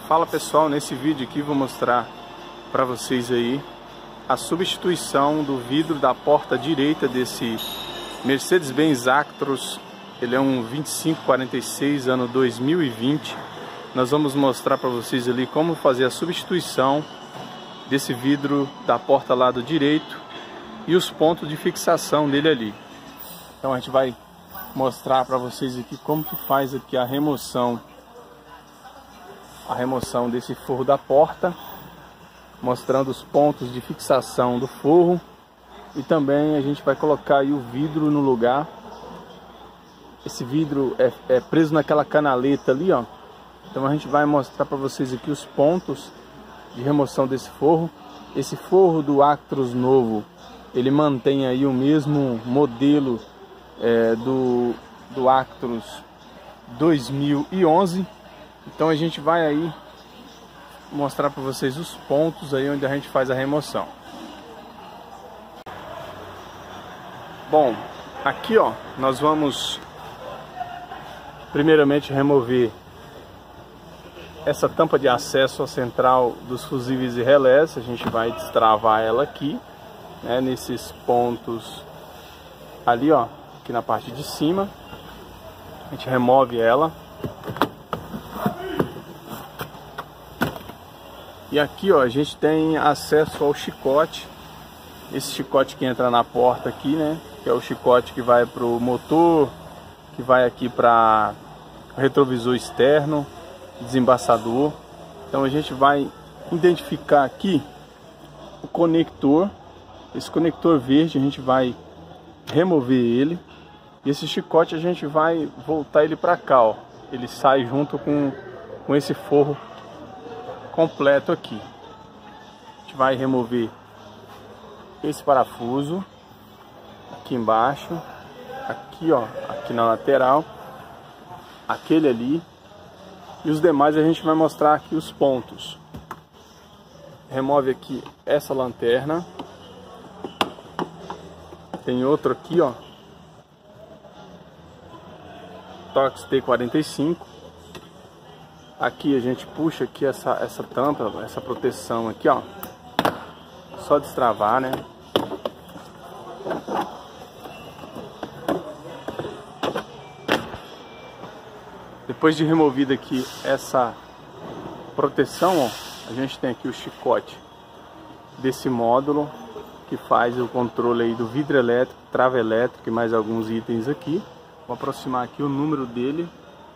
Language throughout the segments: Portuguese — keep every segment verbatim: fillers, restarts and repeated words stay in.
Fala pessoal, nesse vídeo aqui vou mostrar para vocês aí a substituição do vidro da porta direita desse Mercedes-Benz Actros. Ele é um vinte e cinco quarenta e seis ano dois mil e vinte. Nós vamos mostrar para vocês ali como fazer a substituição desse vidro da porta lado direito e os pontos de fixação dele ali. Então a gente vai mostrar para vocês aqui como que faz aqui a remoção a remoção desse forro da porta, mostrando os pontos de fixação do forro, e também a gente vai colocar aí o vidro no lugar. Esse vidro é, é preso naquela canaleta ali, ó. Então a gente vai mostrar para vocês aqui os pontos de remoção desse forro. Esse forro do Actros novo, ele mantém aí o mesmo modelo é, do, do Actros dois mil e onze. Então a gente vai aí mostrar para vocês os pontos aí onde a gente faz a remoção. Bom, aqui ó, nós vamos primeiramente remover essa tampa de acesso à central dos fusíveis e relés. A gente vai destravar ela aqui, né, nesses pontos ali ó, aqui na parte de cima. A gente remove ela. E aqui ó, a gente tem acesso ao chicote. Esse chicote que entra na porta aqui, né, que é o chicote que vai para o motor, que vai aqui para o retrovisor externo, desembaçador. Então a gente vai identificar aqui o conector. Esse conector verde a gente vai remover ele. E esse chicote a gente vai voltar ele para cá, ó. Ele sai junto com, com esse forro completo aqui. A gente vai remover esse parafuso aqui embaixo, aqui ó, aqui na lateral, aquele ali, e os demais a gente vai mostrar aqui os pontos. Remove aqui essa lanterna, tem outro aqui ó, Torx T quarenta e cinco. Aqui a gente puxa aqui essa, essa tampa, essa proteção aqui ó, só destravar, né? Depois de removida aqui essa proteção, ó, a gente tem aqui o chicote desse módulo que faz o controle aí do vidro elétrico, trava elétrica e mais alguns itens aqui. Vou aproximar aqui o número dele.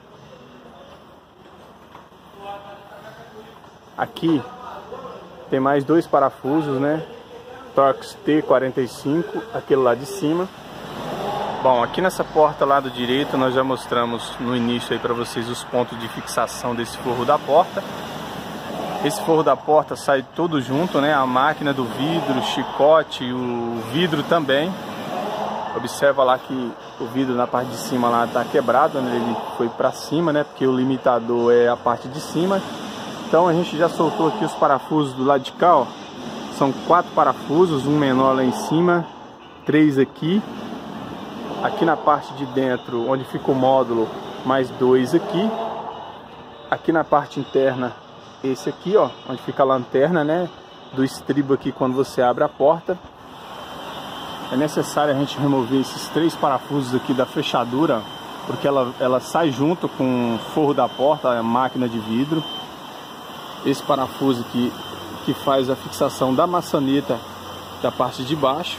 Aqui tem mais dois parafusos, né? Torx T quarenta e cinco, aquele lá de cima. Bom, aqui nessa porta lado direito nós já mostramos no início aí para vocês os pontos de fixação desse forro da porta. Esse forro da porta sai todo junto, né? A máquina do vidro, o chicote, o vidro também. Observa lá que o vidro na parte de cima lá tá quebrado, né? Ele foi para cima, né? Porque o limitador é a parte de cima. Então a gente já soltou aqui os parafusos do lado de cá, ó. São quatro parafusos, um menor lá em cima, três aqui. Aqui na parte de dentro, onde fica o módulo, mais dois aqui. Aqui na parte interna, esse aqui, ó, onde fica a lanterna, né, do estribo aqui quando você abre a porta. É necessário a gente remover esses três parafusos aqui da fechadura, porque ela, ela sai junto com o forro da porta, a máquina de vidro. Esse parafuso aqui que faz a fixação da maçaneta da parte de baixo.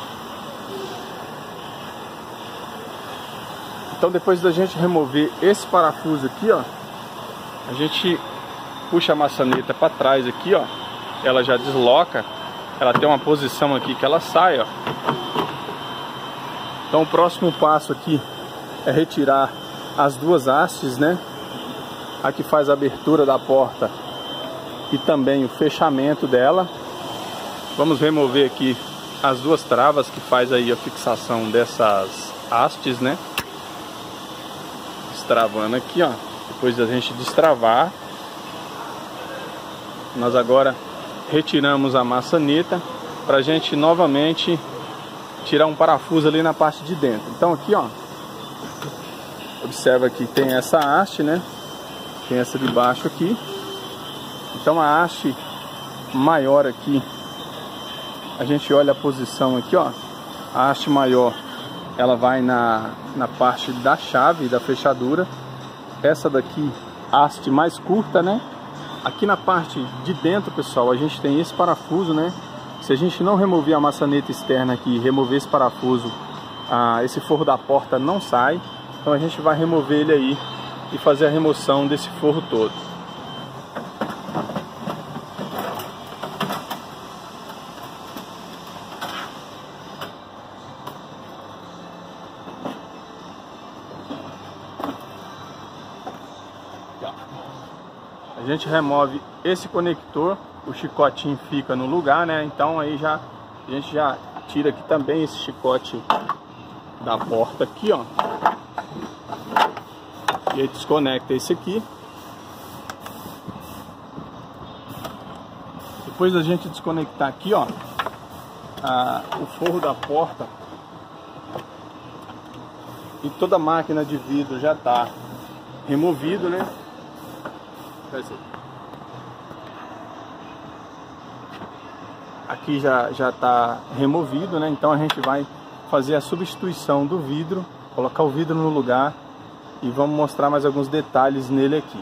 Então depois da gente remover esse parafuso aqui, ó, a gente puxa a maçaneta para trás aqui, ó. Ela já desloca. Ela tem uma posição aqui que ela sai, ó. Então o próximo passo aqui é retirar as duas hastes, né? A que faz a abertura da porta e também o fechamento dela. Vamos remover aqui as duas travas que faz aí a fixação dessas hastes, né? Destravando aqui, ó. Depois da gente destravar, nós agora retiramos a maçaneta para a gente novamente tirar um parafuso ali na parte de dentro. Então aqui, ó, observa que tem essa haste, né? Tem essa de baixo aqui. Então a haste maior aqui, a gente olha a posição aqui, ó. A haste maior, ela vai na, na parte da chave, da fechadura. Essa daqui, haste mais curta, né? Aqui na parte de dentro, pessoal, a gente tem esse parafuso, né? Se a gente não remover a maçaneta externa aqui, remover esse parafuso, ah, esse forro da porta não sai. Então a gente vai remover ele aí e fazer a remoção desse forro todo. A gente remove esse conector, o chicotinho fica no lugar, né? Então aí já a gente já tira aqui também esse chicote da porta aqui, ó. E aí desconecta esse aqui. Depois da gente desconectar aqui, ó, a, o forro da porta e toda a máquina de vidro já tá removido, né? Aqui já já tá removido, né? Então a gente vai fazer a substituição do vidro, colocar o vidro no lugar e vamos mostrar mais alguns detalhes nele aqui.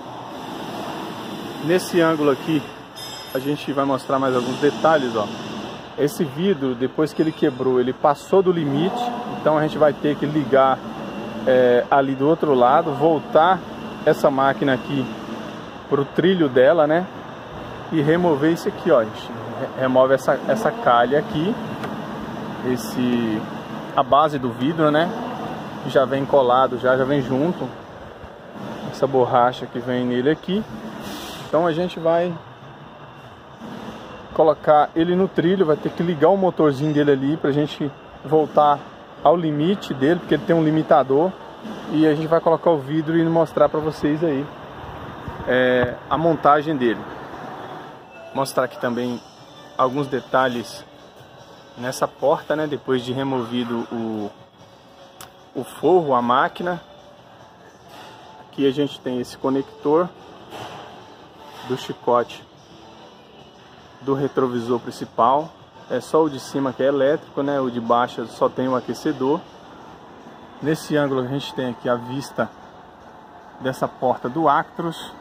Nesse ângulo aqui a gente vai mostrar mais alguns detalhes, ó. Esse vidro, depois que ele quebrou, ele passou do limite, então a gente vai ter que ligar é, ali do outro lado, voltar essa máquina aqui pro trilho dela, né? E remover isso aqui, ó. A gente remove essa, essa calha aqui, esse, a base do vidro, né? Que já vem colado, já, já vem junto. Essa borracha que vem nele aqui. Então a gente vai colocar ele no trilho, vai ter que ligar o motorzinho dele ali pra gente voltar ao limite dele, porque ele tem um limitador. E a gente vai colocar o vidro e mostrar pra vocês aí É, a montagem dele. Mostrar aqui também alguns detalhes nessa porta, né? Depois de removido o, o forro, a máquina. Aqui a gente tem esse conector do chicote do retrovisor principal. É só o de cima que é elétrico, né? O de baixo só tem o aquecedor. Nesse ângulo a gente tem aqui a vista dessa porta do Actros.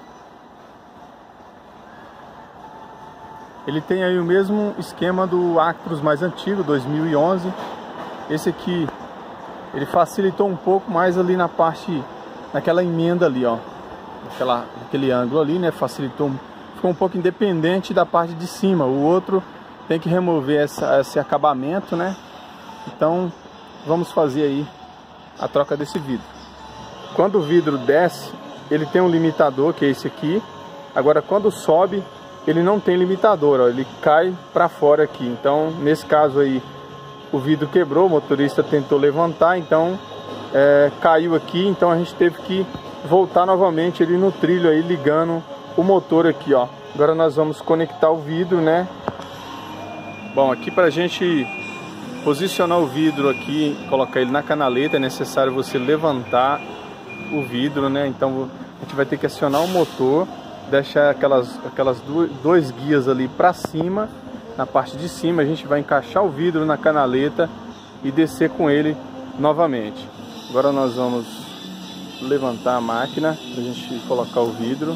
Ele tem aí o mesmo esquema do Actros mais antigo, dois mil e onze. Esse aqui, ele facilitou um pouco mais ali na parte, naquela emenda ali, ó. Naquela, naquele ângulo ali, né? Facilitou, ficou um pouco independente da parte de cima. O outro tem que remover essa, esse acabamento, né? Então, vamos fazer aí a troca desse vidro. Quando o vidro desce, ele tem um limitador, que é esse aqui. Agora, quando sobe, ele não tem limitador, ó, ele cai para fora aqui. Então, nesse caso aí, o vidro quebrou, o motorista tentou levantar, então é, caiu aqui. Então a gente teve que voltar novamente ele no trilho aí, ligando o motor aqui, ó. Agora nós vamos conectar o vidro, né? Bom, aqui para a gente posicionar o vidro aqui, colocar ele na canaleta, é necessário você levantar o vidro, né? Então a gente vai ter que acionar o motor, deixar aquelas, aquelas duas, dois guias ali para cima. Na parte de cima a gente vai encaixar o vidro na canaleta e descer com ele novamente. Agora nós vamos levantar a máquina para a gente colocar o vidro.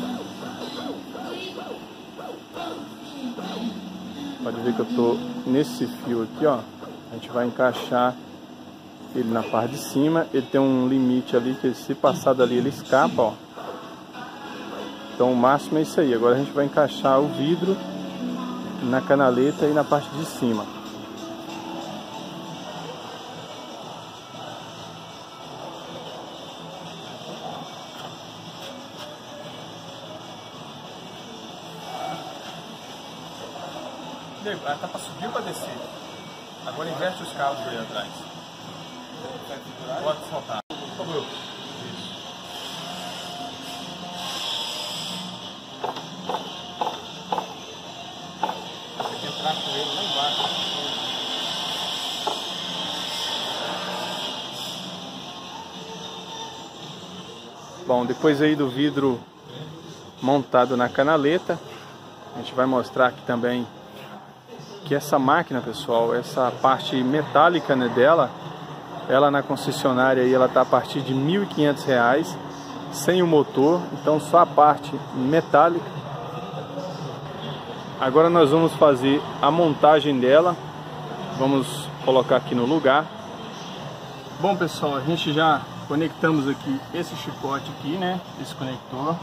Pode ver que eu estou nesse fio aqui, ó. A gente vai encaixar ele na parte de cima. Ele tem um limite ali que se passar dali ele escapa, ó. Então o máximo é isso aí. Agora a gente vai encaixar o vidro na canaleta e na parte de cima. Ela tá para subir ou para descer? Agora inverte os cabos aí atrás. Pode soltar. Como eu. Com ele lá embaixo. Bom, depois aí do vidro montado na canaleta, A gente vai mostrar aqui também que essa máquina, pessoal, essa parte metálica, né, dela, ela na concessionária aí, ela tá a partir de mil e quinhentos reais, sem o motor, então só a parte metálica. Agora nós vamos fazer a montagem dela, vamos colocar aqui no lugar. Bom, pessoal, a gente já conectamos aqui esse chicote aqui, né, esse conector.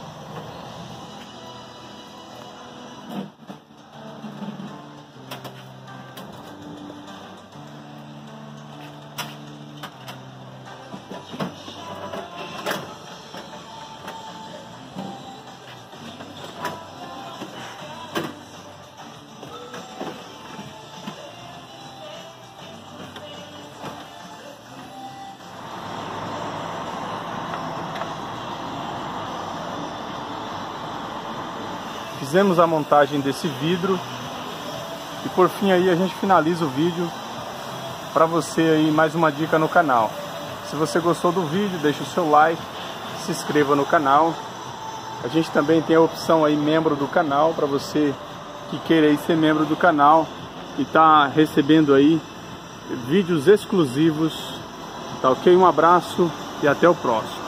Fizemos a montagem desse vidro e por fim aí a gente finaliza o vídeo. Para você aí mais uma dica no canal: se você gostou do vídeo, deixa o seu like, se inscreva no canal. A gente também tem a opção aí membro do canal, para você que queira aí ser membro do canal e tá recebendo aí vídeos exclusivos. Tá ok? Um abraço e até o próximo.